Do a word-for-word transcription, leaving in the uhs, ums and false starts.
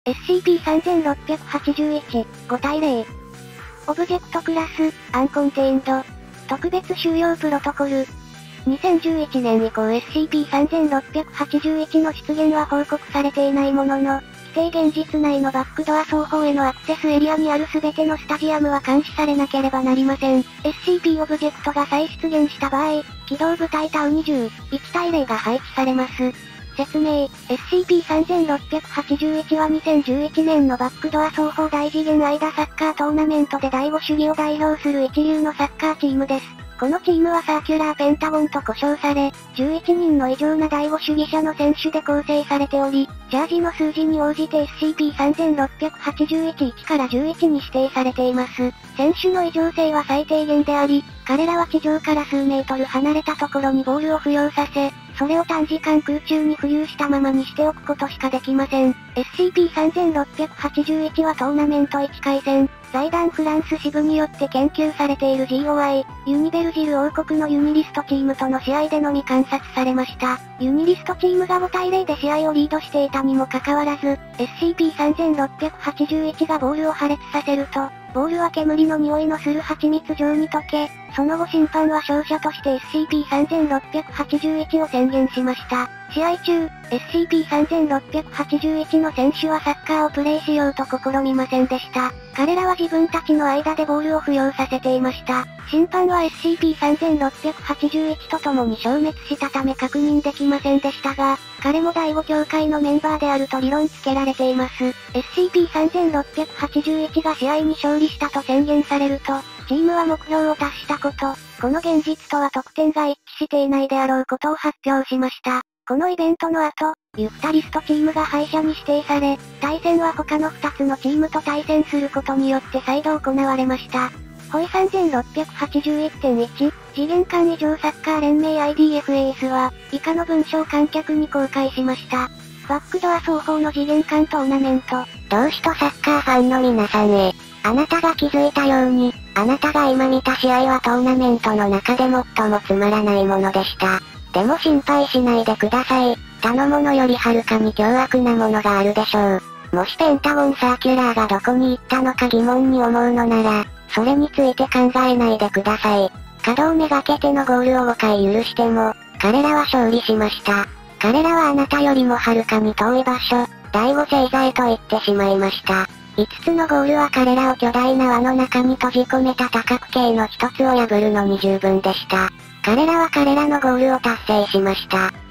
エスシーピーさんろくはちいち、ごたいぜろ。オブジェクトクラス、アンコンテインド。特別収容プロトコル。にせんじゅういちねん以降 エスシーピーさんろくはちいち の出現は報告されていないものの、規定現実内のバックドア双方へのアクセスエリアにある全てのスタジアムは監視されなければなりません。エスシーピー オブジェクトが再出現した場合、機動部隊タウにじゅういちたいぜろが配置されます。説明、エスシーピーさんろくはちいち はにせんじゅういちねんのバックドア双方大次元間サッカートーナメントで第五主義を代表する一流のサッカーチームです。このチームはサーキュラーペンタゴンと呼称され、じゅういちにんの異常な第五主義者の選手で構成されており、ジャージの数字に応じて エスシーピーさんろくはちいちいちからじゅういちに指定されています。選手の異常性は最低限であり、彼らは地上から数メートル離れたところにボールを浮揚させ、それを短時間空中に浮遊したままにしておくことしかできません。エスシーピーさんろくはちいち はトーナメントいっかい戦、財団フランス支部によって研究されている ジーオーアイ、ユニベルジル王国のユニリストチームとの試合でのみ観察されました。ユニリストチームがごたいぜろで試合をリードしていたにもかかわらず、エスシーピーさんろくはちいち がボールを破裂させると、ボールは煙の匂いのする蜂蜜状に溶け、その後審判は勝者として エスシーピーさんろくはちいち を宣言しました。試合中、エスシーピーさんろくはちいち の選手はサッカーをプレイしようと試みませんでした。彼らは自分たちの間でボールを浮揚させていました。審判は エスシーピーさんろくはちいち と共に消滅したため確認できませんでしたが、彼も第五協会のメンバーであると理論付けられています。エスシーピーさんろくはちいち が試合に勝利したと宣言されると、チームは目標を達したこと、この現実とは得点が一致していないであろうことを発表しました。このイベントの後、ユフタリストチームが敗者に指定され、対戦は他のふたつのチームと対戦することによって再度行われました。ホイさんろくはちいってんいち、次元間異常サッカー連盟 アイディーエフエーエス は、以下の文章を観客に公開しました。バックドア双方の次元間トーナメント。 同志とサッカーファンの皆さんへ。あなたが気づいたように、あなたが今見た試合はトーナメントの中で最もつまらないものでした。でも心配しないでください。他のものよりはるかに凶悪なものがあるでしょう。もしペンタゴンサーキュラーがどこに行ったのか疑問に思うのなら、それについて考えないでください。角をめがけてのゴールをごかい許しても、彼らは勝利しました。彼らはあなたよりもはるかに遠い場所、第五星座へと言ってしまいました。いつつのゴールは彼らを巨大な輪の中に閉じ込めた多角形の一つを破るのに十分でした。彼らは彼らのゴールを達成しました。